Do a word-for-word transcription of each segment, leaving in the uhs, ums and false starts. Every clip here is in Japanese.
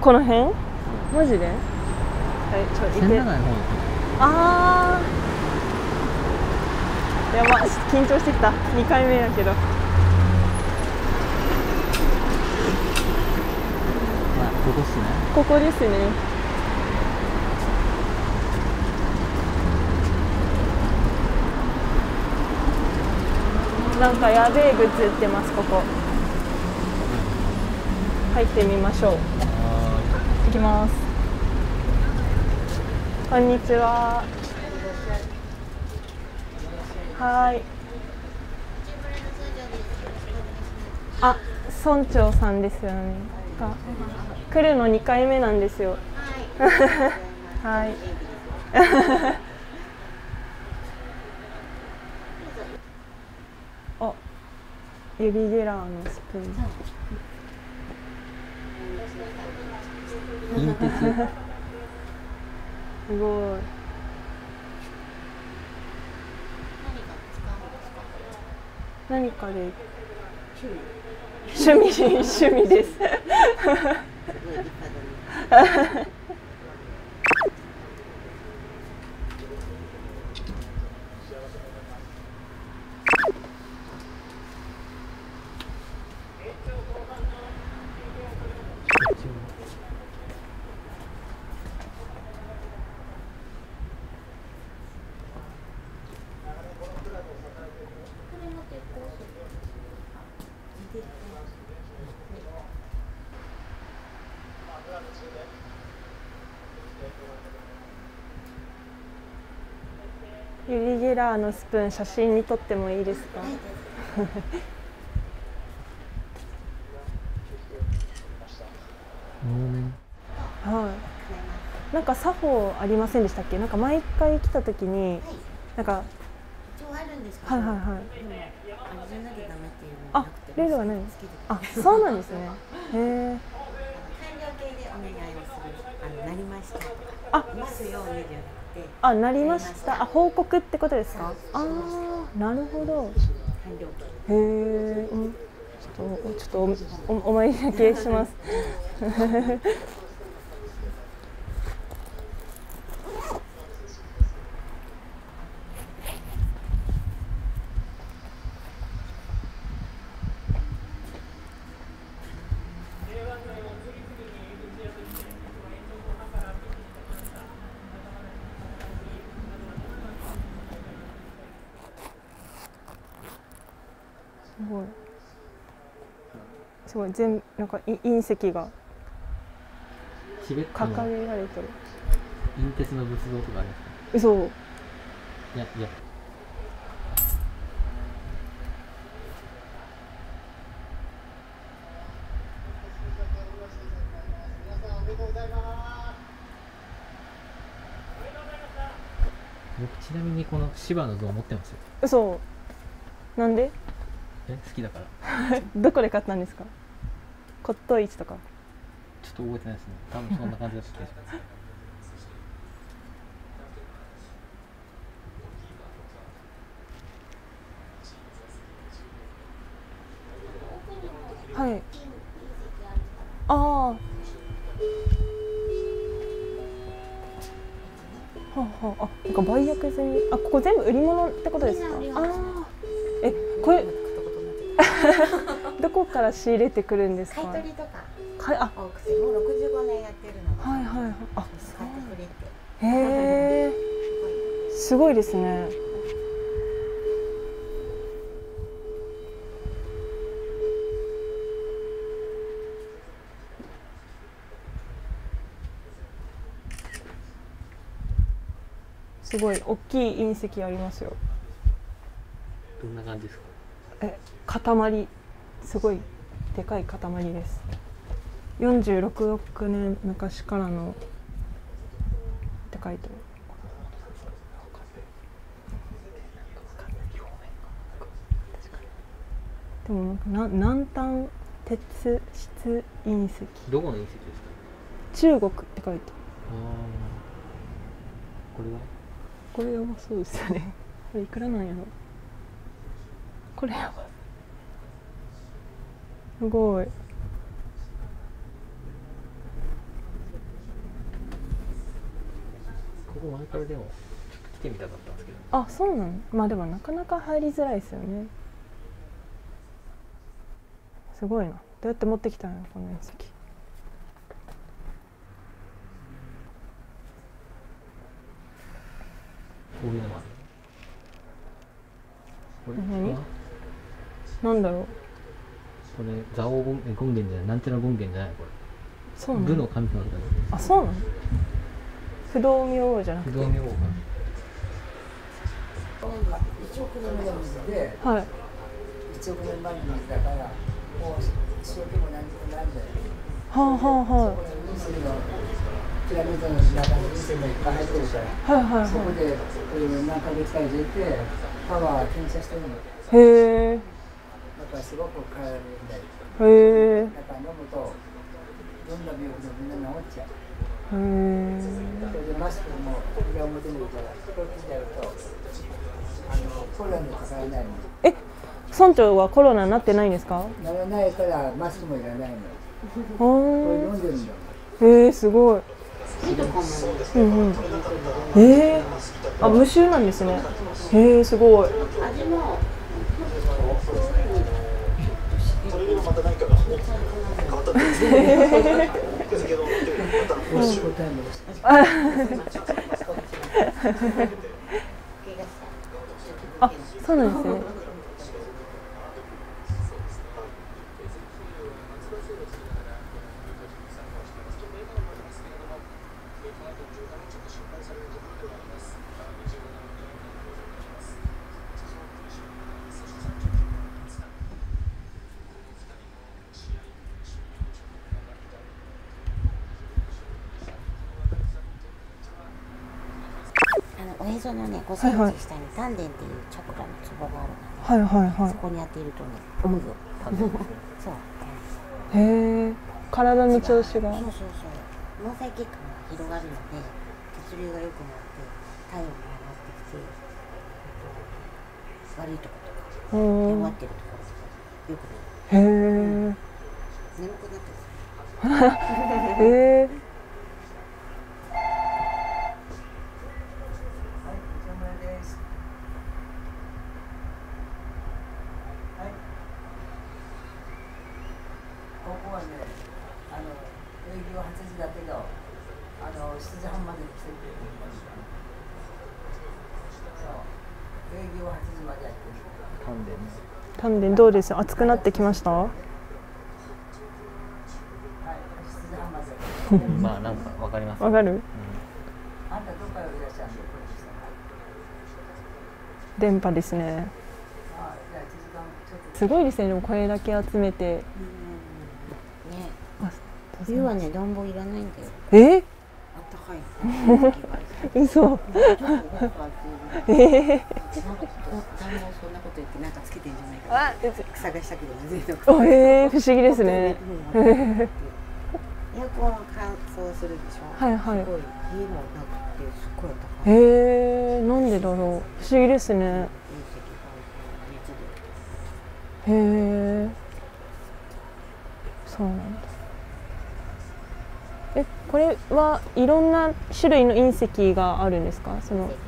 この辺マジで？はい、ちょっと行って。ああ、やば、緊張してきた。にかいめやけど。 まあ、ここっすね。 ここですね。なんかやべえグッズ売ってます、ここ。入ってみましょう。行きます。こんにちは。はい。あ、村長さんですよね。来るのにかいめなんですよ。はい。あ、ユリ・ゲラーのスプーン。 インテス。すごい。何かで趣味趣味です。ユリ・ゲラーのスプーン、写真に撮ってもいいですか？はい。なんか作法ありませんでしたっけ？なんか毎回来た時に、なんか一応あるんですけど、はいはいはい。あ、ルールはない。あ、そうなんですね。へえ。 完了形でお願いをする。あのなりましたとか。 あ、 ますようにじゃなくて。 あ、なりました。あ、報告ってことですか？ああ、なるほど。 完了形。へえ。うん。ちょっとちょっと お, お, お参りだけします。すごい。すごい、全なんか隕石が掲げられてる。 インテスの仏像とかありますか？ 嘘。 いやいや。僕ちなみにこの芝の像持ってますよ。 嘘。なんで？ え、好きだから。 どこで買ったんですか？骨董市とか。 ちょっと覚えてないですね。多分そんな感じだった気がします。 はい。ああ。はあはあ、あ、なんか売約済み。あ、ここ全部売り物ってことですか？ああ。え、これどこから仕入れてくるんですか？ 買い取りとか。 かい、あ、 オークスもうろくじゅうごねんやってるので。 はいはいはい。あ、 使ってくれて。 へえ。すごいですね。すごい大きい隕石ありますよ。 どんな感じですか？ え、塊、すごいでかい塊です。よんじゅうろくおくねん昔からのって書いてある。でもなんか南端鉄質隕石。 どこの隕石ですか？ 中国って書いてある。 これは？ これやばそうですよね。これいくらなんやろ。これやば。すごい。 僕も前からでも来てみたかったんですけど。 あ、そうなの。まあでもなかなか入りづらいですよね。すごいな。どうやって持ってきたのこの隕石。 こういうのもある。これ何はなんだろう。 これ蔵王権現じゃない、なんちゃら権現じゃないこれ。 そうなの。 武の神様だね。 あ、そうなの。不動明王じゃなくて。 不動明王が。 いちおくねんまえの水で、 はい。 いちおくねんまえの水だから、もう塩気も何にもないんだよ。 はあはあはそこで隕石のピラミッドの中に隕石がいっぱい入ってるから、 い。はいはいはそこで何ヶ月か入れて、パワー検査してるの。だい。へえ。 からすごく体にいいんだよ。 へえ。 だから飲むと、どんな病気でもみんな治っちゃう。 へえ。 それでマスクも裏表にいたら、これ切ってやると、あのコロナにかからないの。 え、村長はコロナになってないんですか？ ならないからマスクもいらないの。 あこれ飲ー。 んでるんだ。 へえ、すごい。うんうん。ええ。あ、無臭なんですね。へえ、すごい。 味も美味しい答えもあ、そうなんですね。 おへそのね、ごセンチ下に丹田っていうチャクラのツボがあるので、 はいはいはそこに当てるとね、思うよ。そう。 い。へえ。体の調子が。 そうそうそう。毛細血管が広がるので、血流が良くなって体温が上がってきて、悪いところとか、 うん弱ってるところとかよくなる。 へえ。 眠くなってる。 へえ。 ここはね、あの営業はちじだけど、あのしちじはんまでに来てくれる。そう、営業はちじまでやってる。 丹田ね。 丹田どうです？暑くなってきました？ はい、しちじはんまで。 まあなんかわかります。 わかる？ うん。 あんたどこからいらっしゃるの？ 電波ですね。 あ、じゃあいちじかんちょっと。 すごいですね。でもこれだけ集めて。 ね、 あ、 冬はね、暖房いらないんだよ。 え？ あったかい。 嘘。ええ。 なんか暖房そんなこと言ってなんかつけてんじゃないかな。 あ、 探したけど全然。 おえー、不思議ですね。 エアコン乾燥するでしょ。 はいはいすごい家もなくてすっごい高い。 へえ、なんでだろう。不思議ですね。 隕石が熱で。 へえ。そうなんだ。え、これはいろんな種類の隕石があるんですか？その。 隕石はね、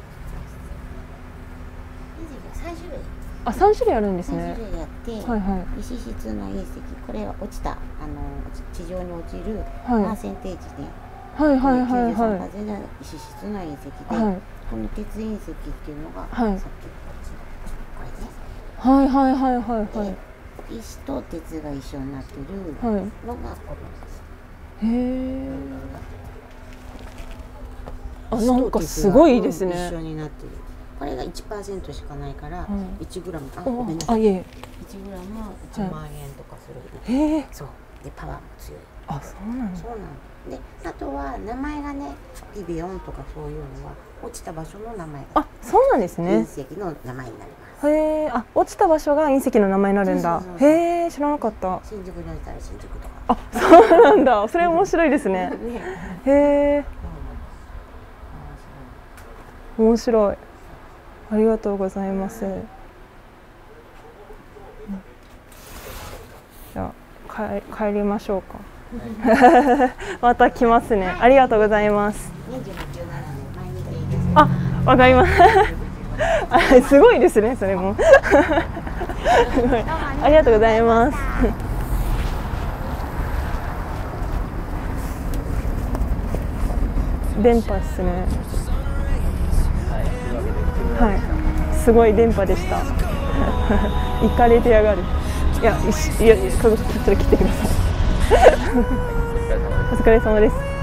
隕石が三種類。 あ、三種類あるんです三ね。 種類あって、 はいは石質の隕石、これは落ちたあの地上に落ちるはいパーセンテージで。 いはいはいはいきゅうじゅうさんはパーセントの石質の隕石で、 い。はいこの鉄隕石っていうのが、 はいさっきこっちのこれね。 はいはいはいはいはい。 で石と鉄が一緒になってるはい。 のがこへえ。あ、 の。 なんかすごいです石と鉄が一緒ね。 になってる。これがいちパーセントしかないから、 はいいちグラム、あ、 おごめんなさい。 あ、いえ。 いちグラムいちまん円とかする。 へえ。 そう。でパワーも強い。 あ、そうなんだ。 そうなの。で、あとは名前がね、リビオンとかそういうのは落ちた場所の名前があ、そうなんですね。 隕石の名前になります。 へえ。あ、落ちた場所が隕石の名前になるんだそうそう。そうへえ、知らなかった。 新宿に置いたら新宿とか。 あ、そうなんだ。それ面白いですね。 ね。 へえ、 うん面白い。ありがとうございます。じゃあ帰帰りましょうか。また来ますね。ありがとうございます。 にじゅうはち、じゅうななねん毎あ、わかります。あ、すごいですね、それも。ありがとうございます。電波ですね。 はい、というわけで来てくれはい、すごい電波でした。行かれてやがる。いや、いしいや、いや、ちょっと切ってください。お疲れ様です。